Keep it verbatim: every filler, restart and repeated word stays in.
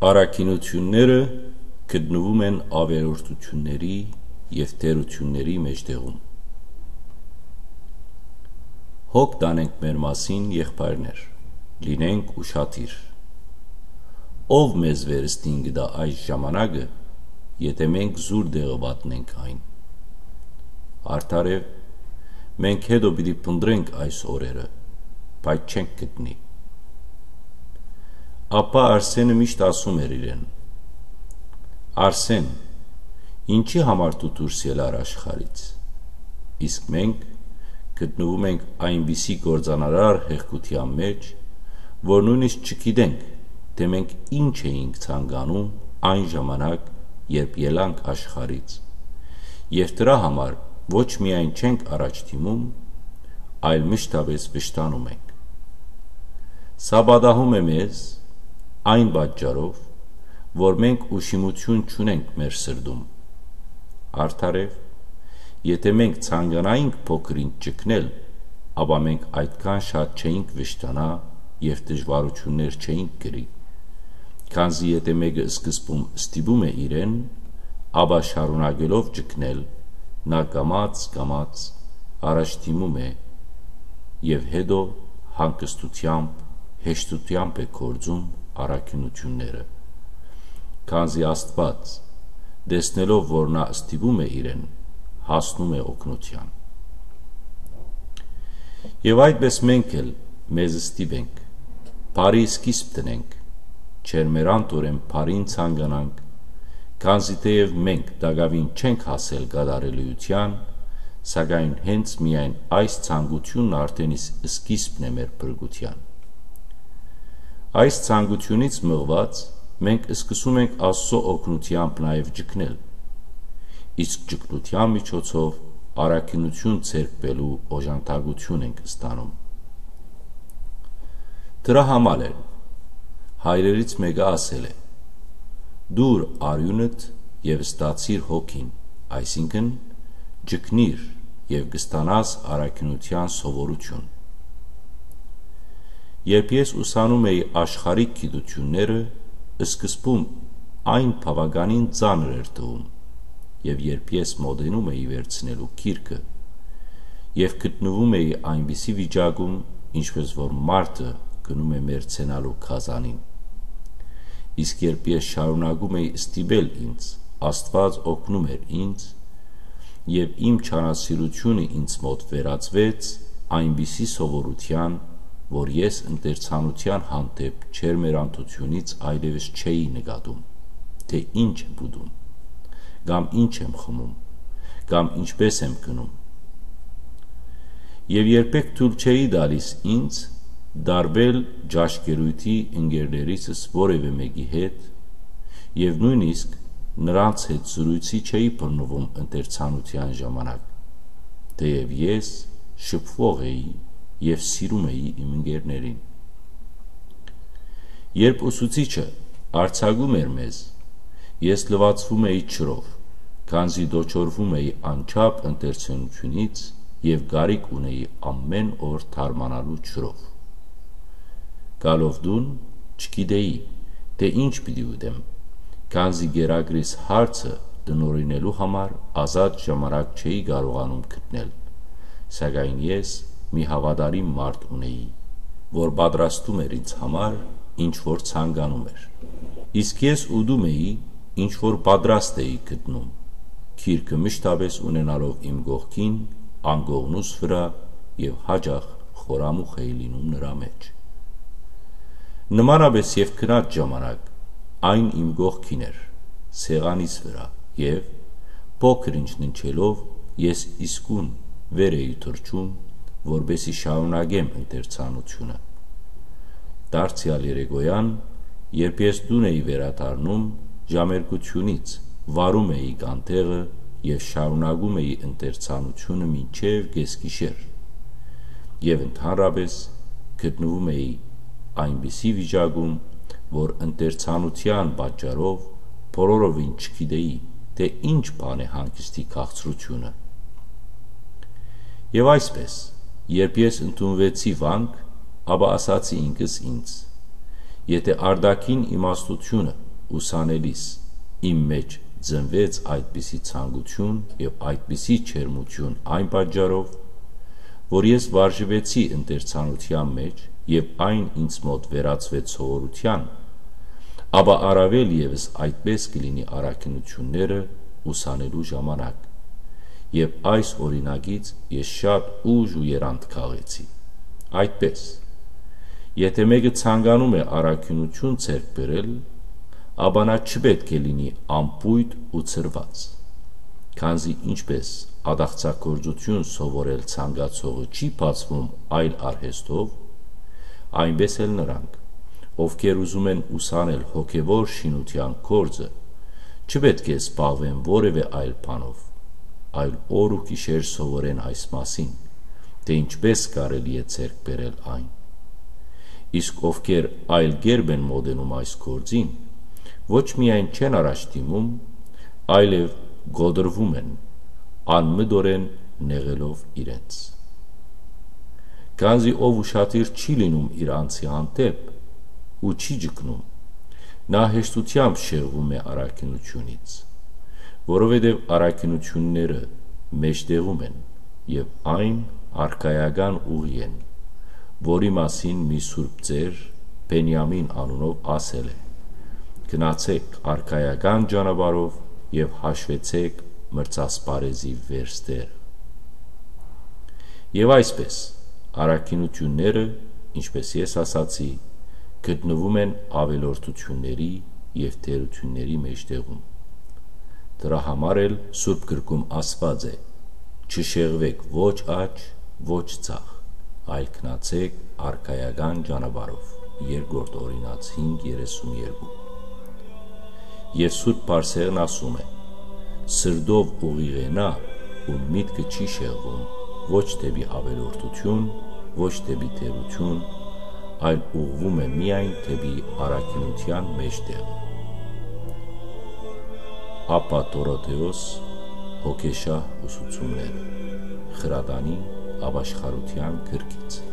Առաքինությունները գտնվում են ավերորդությունների և տերությունների մեջտեղում։ Հոգ տանենք մեր մասին, եղբայրներ, լինենք ուշադիր։ Ով մեզ վերստին գդա այս ժամանակը, եթե մենք զուր դեղը վատնենք այն։ Արդարև, մենք հետո պիտի փնտրենք այս օրերը, բայց չենք գտնի։ Ապա Արսենը միշտ ասում էր իրեն. Արսեն, ինչի համար դու դուրս ելար աշխարհից։ Իսկ մենք գտնվում ենք այնպիսի կործանարար հեղքության մեջ, որ նույնիսկ չգիտենք, թե մենք ինչ էինք ցանկանում այն ժամանակ, երբ ելանք աշխարհից, և դրա համար ոչ միայն չենք առաջ դիմում, այլ մշտապես վշտանում ենք։ Սա պատահում է մեզ այն պատճառով, որ մենք ուշիմություն չունենք մեր սրտում։ Արդարև, եթե մենք ցանկանայինք փոքր-ինչ ճգնել, ապա մենք այդքան շատ չէինք վշտանա և դժվարություններ չէինք կրի, քանզի եթե մեկը սկզբում ստիպում է իրեն, ապա շարունակելով ճգնել, նա կամաց-կամաց առաջ դիմում է և հետո հանգստությամբ, հեշտությամբ է կործում առաքինությունները, քանզի Աստված, տեսնելով, որ նա ստիպում է իրեն, հասնում է օգնության։ Եվ այդպես մենք էլ մեզ ստիպենք, բարի սկիզբ դնենք, չերմերանտորեն բարին ցանկանանք, քանզի թեև մենք դակավին չենք հասել կատարելիության, սակայն հենց միայն այս ցանկությունն արդեն սկիզբն է մեր փրկության։ Այս ցանկությունից մղված մենք սկսում ենք Աստծո օգնությամբ նաև ճգնել, իսկ ճգնության միջոցով առաքինություն ձեռք բերելու օժանդակություն ենք ստանում։ Դրա համար էլ հայրերից մեկը ասել է. «Դուր արյունդ և ստացիր հոգին», այսինքն ճգնիր և կստանաս առաքինության սովորություն։ Երբ ես ուսանում էի աշխարհիկ գիտությունները, սկզբում այն բավականին ծանր էր թվում, և երբ ես մոտենում էի վերցնելու գիրքը և գտնվում էի այնպիսի վիճակում, ինչպես որ մարդը գնում է մեռցենալու գազանին, իսկ երբ ես շարունակում էի ստիպել ինձ, Աստված օգնում էր ինձ, և իմ չարասիրությունը ինձ մոտ վերածվեց այնպիսի սովորության, որ ես ընտերցանության հանդեպ չերմերանտությունից այլևս չէի նկատում, թե ինչ եմ ուտում, կամ ինչ եմ խմում, կամ ինչպես եմ գնում։ Եվ երբեք թույլ չէի տալիս ինձ դարբել ճաշկերույթի ընկերներիցս որևէ մեկի հետ, և նույնիսկ նրանց հետ զրույցի չէի բռնվում ընտերցանության ժամանակ, թեև ես շփվող էի և սիրում էի իմ ընկերներին։ Երբ ուսուցիչը արձակում էր մեզ, ես լվացվում էի ջրով, քանզի դոչորվում էի անչափ ընտերցանությունից և կարիք ունեի ամեն օր թարմանալու ջրով։ Գալով տուն չգիտեի, թե ինչ պիտի ուտեմ, քանզի գերակրիս հարցը տնօրինելու համար ազատ ժամանակ չէի կարողանում գտնել, սակայն ես մի հավատարիմ մարդ ունեի, որ պատրաստում էր ինձ համար, ինչ որ ցանկանում էր։ Իսկ ես ուտում էի, ինչ որ պատրաստ էի գտնում, գիրքը մշտապես ունենալով իմ կողքին, անկողնուս վրա և հաճախ խորամուխ էի լինում նրա մեջ։ Նմանապես և քնած ժամանակ այն իմ կողքին էր, սեղանիս վրա, և փոքր ինչ ննչելով ես իսկույն վեր էի թռչում, որպեսզի շարունակեմ ընտերցանությունը։ Դարձյալ երեկոյան, երբ ես տուն էի վերադառնում, ժամերկությունից վարում էի կանտեղը և շարունակում էի ընտերցանությունը մինչև կեսգիշեր, և ընդհանրապես գտնվում էի այնպիսի վիճակում, որ ընտերցանության պատճառով բոլորովին չգիտեի, թե ինչ բան է հանգստի քաղցրությունը։ Եվ այսպես, երբ ես ընդունվեցի վանք, ապա ասացի ինքս ինձ. եթե արտաքին իմաստությունը ուսանելիս իմ մեջ ծնվեց այդպիսի ցանկություն եւ այդպիսի չերմություն այն պատճառով, որ ես վարժվեցի ընտերցանության մեջ եւ այն ինձ մոտ վերածվեց սովորության, ապա առավել եւս այդպես կլինի առաքինությունները ուսանելու ժամանակ, եւ այս օրինագից ես շատ ուժ ու երանգ քաղեցի։ Այդպես, եթե մեկը ցանկանում է առաքինություն ձեռք բերել, ապա նա չպետք է լինի անպույտ ու ցրված, քանզի ինչպես ադաղցագործություն սովորել ցանկացողը չի բացվում այլ արհեստով, այնպես էլ նրանք, ովքեր ուզում են ուսանել հոգևոր շինության գործը, չպետք է զբաղվեն որևէ այլ բանով, այլ օր ու գիշեր սովորեն այս մասին, թե ինչպես կարելի է ձեռք բերել այն։ Իսկ ովքեր այլ կերպ են մոտենում այս գործին, ոչ միայն չեն առաջ դիմում, այլև գոդրվում են, անմտորեն նեղելով իրենց։ Քանզի ով ուշադիր չի լինում իր անձի հանդեպ ու չի ճկնում, նա հեշտությամբ շեղվում է առաքինությունից, որովհետև առաքինությունները մեջտեղում են եւ այն արքայական ուղի են, որի մասին մի սուրբ ծեր Բենյամին անունով ասել է. գնացեք արքայական ճանապարհով եւ հաշվեցեք մրցասպարեզի վերստերը։ Եվ այսպես առաքինությունները, ինչպես ես ասացի, գտնվում են ավելորդությունների եւ թերությունների մեջտեղում։ Դրա համար էլ Սուրբ գրքում ասված է. չշեղվեք ոչ աջ, ոչ ցախ, այլ գնացեք արքայական ճանապարհով։ Երկրորդ Օրինաց հինգ երեսունյոթ։ Եվ Սուրբ Պարսեղն ասում է. սրդով ուղիղենա ու միտքը չի շեղվում ոչ դեպի ավելորդություն, ոչ դեպի թերություն, այլ ուղղվում է միայն դեպի առաքինության մեջտեղ։ Ապա Դորոթեոս հոգեշահ ուսուցումները Խրատանի ապաշխարության գրքից։